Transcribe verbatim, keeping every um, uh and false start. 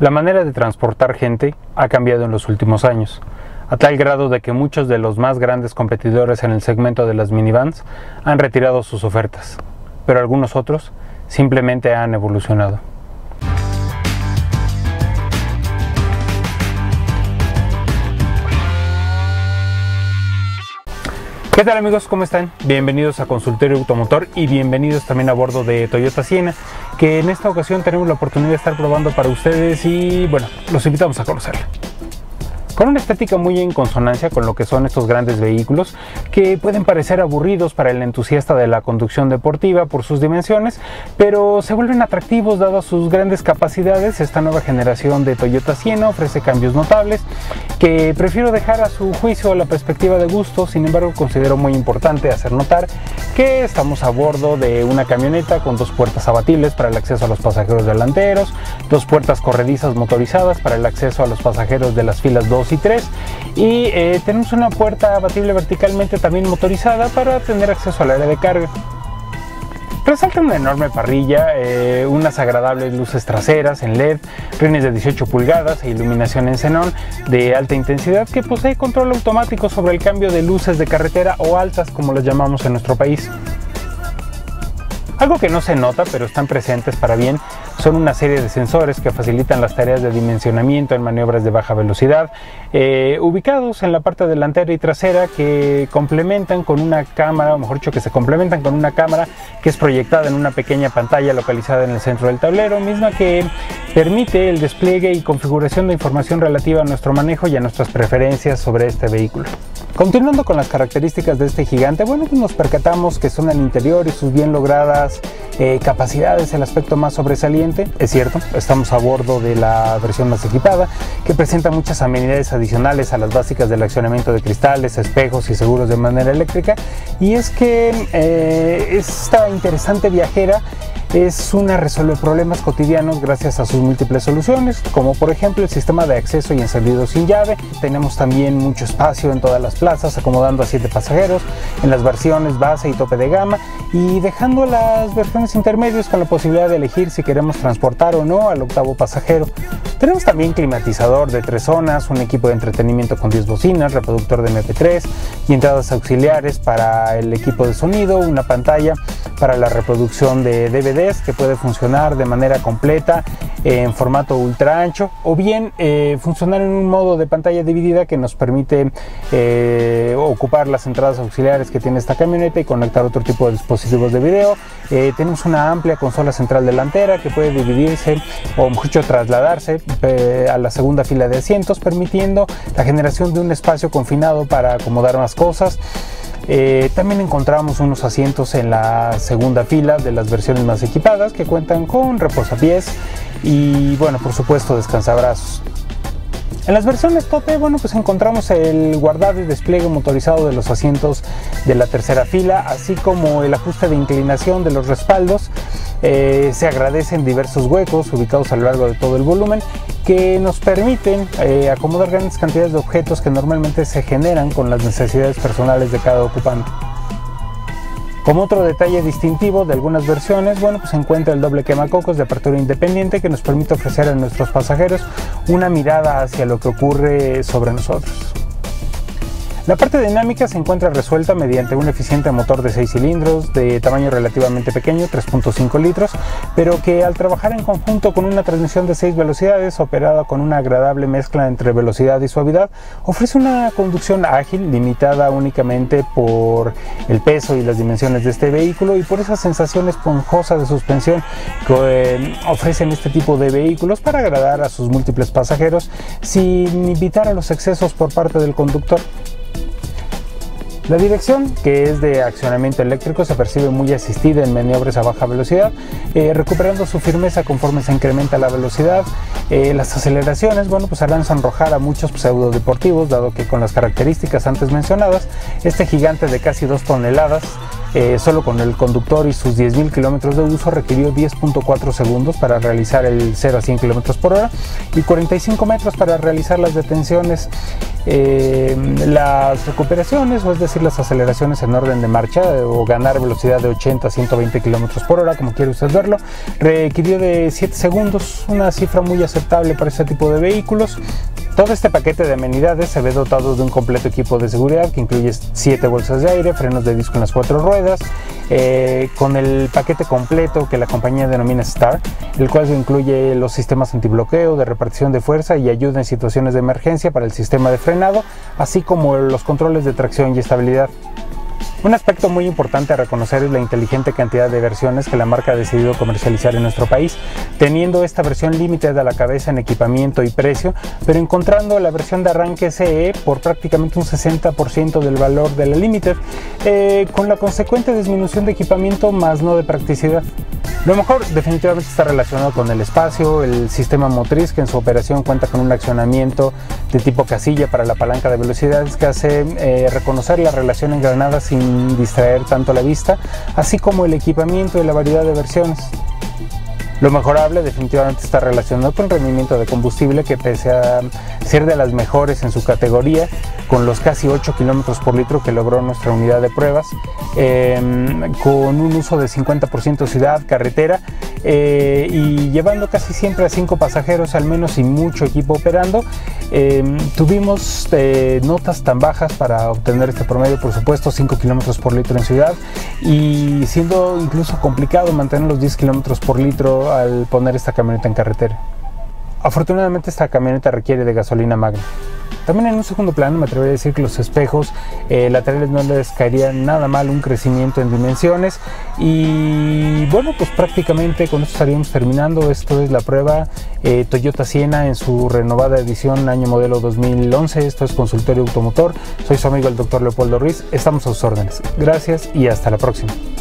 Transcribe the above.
La manera de transportar gente ha cambiado en los últimos años, a tal grado de que muchos de los más grandes competidores en el segmento de las minivans han retirado sus ofertas, pero algunos otros simplemente han evolucionado. ¿Qué tal amigos? ¿Cómo están? Bienvenidos a Consultorio Automotor y bienvenidos también a bordo de Toyota Sienna, que en esta ocasión tenemos la oportunidad de estar probando para ustedes y bueno, los invitamos a conocerla. Con una estética muy en consonancia con lo que son estos grandes vehículos que pueden parecer aburridos para el entusiasta de la conducción deportiva por sus dimensiones, pero se vuelven atractivos dadas sus grandes capacidades. Esta nueva generación de Toyota Sienna ofrece cambios notables que prefiero dejar a su juicio a la perspectiva de gusto. Sin embargo, considero muy importante hacer notar que estamos a bordo de una camioneta con dos puertas abatibles para el acceso a los pasajeros delanteros, dos puertas corredizas motorizadas para el acceso a los pasajeros de las filas dos y tres, y eh, tenemos una puerta abatible verticalmente también motorizada para tener acceso al área de carga. Resalta una enorme parrilla, eh, unas agradables luces traseras en L E D, rines de dieciocho pulgadas e iluminación en xenón de alta intensidad que posee control automático sobre el cambio de luces de carretera o altas, como las llamamos en nuestro país. Algo que no se nota, pero están presentes para bien, son una serie de sensores que facilitan las tareas de dimensionamiento en maniobras de baja velocidad, eh, ubicados en la parte delantera y trasera, que complementan con una cámara, o mejor dicho, que se complementan con una cámara que es proyectada en una pequeña pantalla localizada en el centro del tablero, misma que permite el despliegue y configuración de información relativa a nuestro manejo y a nuestras preferencias sobre este vehículo. Continuando con las características de este gigante, bueno, pues nos percatamos que son el interior y sus bien logradas eh, capacidades el aspecto más sobresaliente. Es cierto, estamos a bordo de la versión más equipada, que presenta muchas amenidades adicionales a las básicas del accionamiento de cristales, espejos y seguros de manera eléctrica, y es que eh, esta interesante viajera es una resuelve problemas cotidianos gracias a sus múltiples soluciones, como por ejemplo el sistema de acceso y encendido sin llave. Tenemos también mucho espacio en todas las plazas, acomodando a siete pasajeros en las versiones base y tope de gama, y dejando las versiones intermedias con la posibilidad de elegir si queremos transportar o no al octavo pasajero. Tenemos también climatizador de tres zonas, un equipo de entretenimiento con diez bocinas, reproductor de eme pe tres y entradas auxiliares para el equipo de sonido, una pantalla para la reproducción de de ve des que puede funcionar de manera completa eh, en formato ultra ancho, o bien eh, funcionar en un modo de pantalla dividida que nos permite eh, ocupar las entradas auxiliares que tiene esta camioneta y conectar otro tipo de dispositivos de video. Eh, tenemos una amplia consola central delantera que puede dividirse o mucho trasladarse eh, a la segunda fila de asientos, permitiendo la generación de un espacio confinado para acomodar más cosas. Eh, también encontramos unos asientos en la segunda fila de las versiones más equipadas que cuentan con reposapiés y bueno, por supuesto, descansabrazos. En las versiones tope, bueno, pues encontramos el guardado y despliegue motorizado de los asientos de la tercera fila, así como el ajuste de inclinación de los respaldos. Eh, se agradecen diversos huecos ubicados a lo largo de todo el volumen que nos permiten eh, acomodar grandes cantidades de objetos que normalmente se generan con las necesidades personales de cada ocupante. Como otro detalle distintivo de algunas versiones, bueno, pues se encuentra el doble quemacocos de apertura independiente que nos permite ofrecer a nuestros pasajeros una mirada hacia lo que ocurre sobre nosotros. La parte dinámica se encuentra resuelta mediante un eficiente motor de seis cilindros de tamaño relativamente pequeño, tres punto cinco litros, pero que al trabajar en conjunto con una transmisión de seis velocidades operada con una agradable mezcla entre velocidad y suavidad, ofrece una conducción ágil limitada únicamente por el peso y las dimensiones de este vehículo y por esa sensación esponjosa de suspensión que eh, ofrecen este tipo de vehículos para agradar a sus múltiples pasajeros sin invitar a los excesos por parte del conductor. La dirección, que es de accionamiento eléctrico, se percibe muy asistida en maniobras a baja velocidad, eh, recuperando su firmeza conforme se incrementa la velocidad. Eh, las aceleraciones, bueno, pues harán sonrojar a muchos pseudo deportivos, dado que con las características antes mencionadas, este gigante de casi dos toneladas Eh, solo con el conductor y sus diez mil kilómetros de uso requirió diez punto cuatro segundos para realizar el cero a cien kilómetros por hora y cuarenta y cinco metros para realizar las detenciones. Eh, las recuperaciones, o es decir, las aceleraciones en orden de marcha o ganar velocidad de ochenta a ciento veinte kilómetros por hora, como quiere usted verlo, requirió de siete segundos, una cifra muy aceptable para este tipo de vehículos. Todo este paquete de amenidades se ve dotado de un completo equipo de seguridad que incluye siete bolsas de aire, frenos de disco en las cuatro ruedas, eh, con el paquete completo que la compañía denomina Star, el cual incluye los sistemas antibloqueo, de repartición de fuerza y ayuda en situaciones de emergencia para el sistema de frenado, así como los controles de tracción y estabilidad. Un aspecto muy importante a reconocer es la inteligente cantidad de versiones que la marca ha decidido comercializar en nuestro país, teniendo esta versión límite a la cabeza en equipamiento y precio, pero encontrando la versión de arranque S E por prácticamente un sesenta por ciento del valor de la Limited, eh, con la consecuente disminución de equipamiento más no de practicidad. Lo mejor definitivamente está relacionado con el espacio, el sistema motriz que en su operación cuenta con un accionamiento de tipo casilla para la palanca de velocidades que hace eh, reconocer la relación engranada sin distraer tanto la vista, así como el equipamiento y la variedad de versiones. Lo mejorable definitivamente está relacionado con el rendimiento de combustible, que pese a ser de las mejores en su categoría, con los casi ocho kilómetros por litro que logró nuestra unidad de pruebas, eh, con un uso de cincuenta por ciento ciudad, carretera, eh, y llevando casi siempre a cinco pasajeros al menos y mucho equipo operando, eh, tuvimos eh, notas tan bajas para obtener este promedio, por supuesto, cinco kilómetros por litro en ciudad, y siendo incluso complicado mantener los diez kilómetros por litro al poner esta camioneta en carretera. Afortunadamente esta camioneta requiere de gasolina Magna. También en un segundo plano me atrevería a decir que los espejos eh, laterales no les caería nada mal un crecimiento en dimensiones, y bueno, pues prácticamente con esto estaríamos terminando. Esto es la prueba eh, Toyota Sienna en su renovada edición año modelo dos mil once. Esto es Consultorio Automotor. Soy su amigo el doctor Leopoldo Ruiz. Estamos a sus órdenes. Gracias y hasta la próxima.